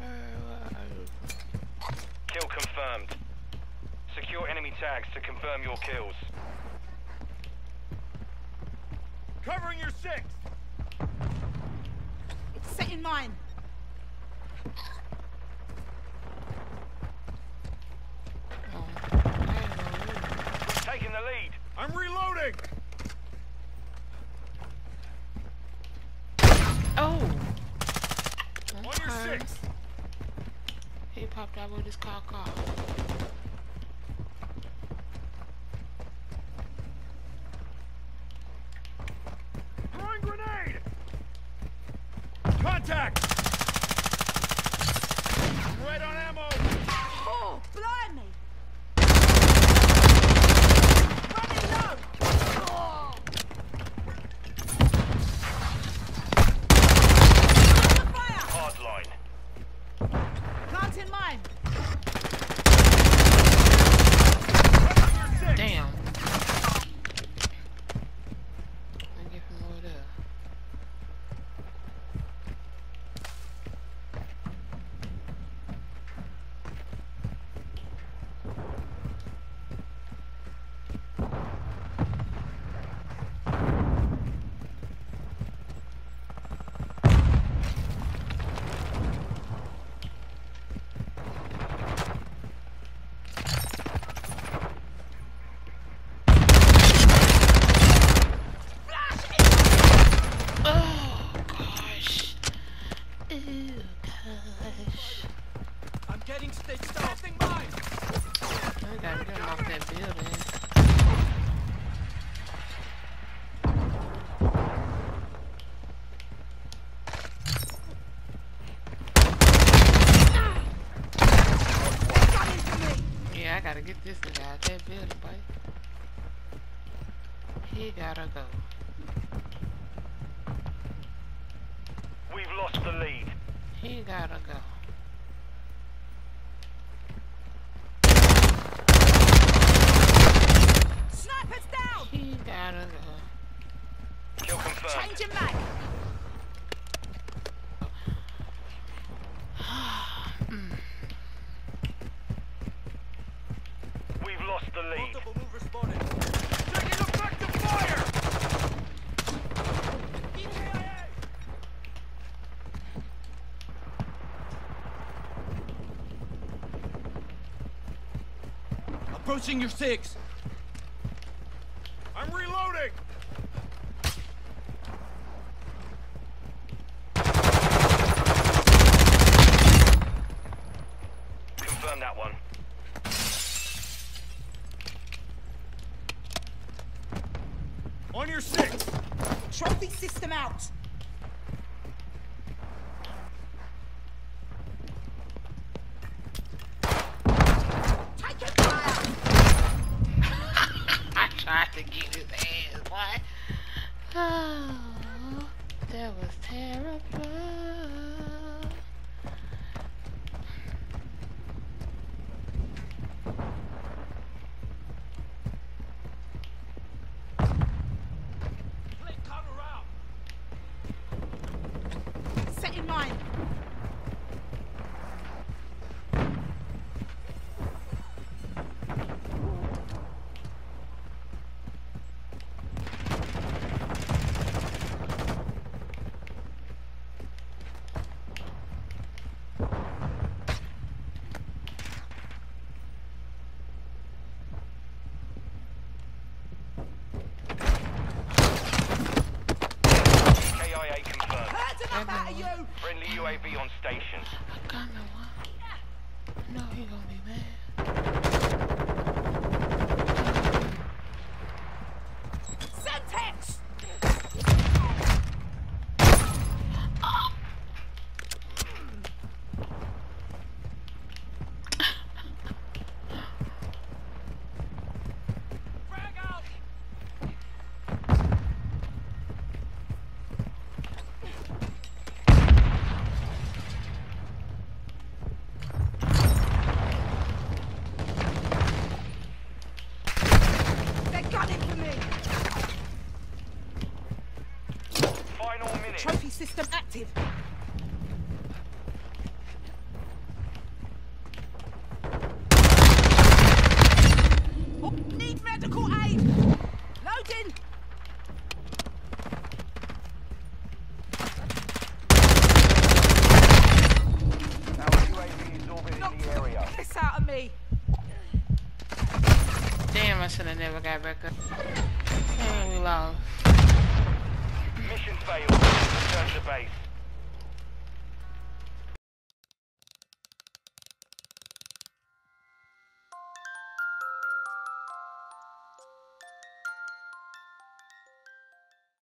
Kill confirmed. Secure enemy tags to confirm your kills. Covering your six! Setting mine. Taking the lead. I'm reloading! Oh! On your six! He popped out with his car. Throwing grenade! Contact! Right on ammo! Oh, blimey! Running low! Oh. Under fire! Hard line. Planting mine. Damn. I get him over there. I'm getting stitched up. Passing by! I gotta get him off that building. Yeah, I gotta get this nigga out that building, boy. He gotta go. We've lost the lead. He gotta go. Snipers down! He gotta go. Kill confirmed. Changing mag! We've lost the lead. Multiple movers spotted. Taking effective fire! Approaching your six. I'm reloading. Confirm that one. On your six. Trophy system out! Taking fire! I tried to get his ass, boy. Oh, that was terrible. Setting mine. KIA confirmed. Heard enough out of you! Friendly UAV on station. I got no one. No, he gonna be mad. Semtex! They're gunning for me! Final minute. Trophy system active. should have never got back up. And we lost. Mission failed. Return to base.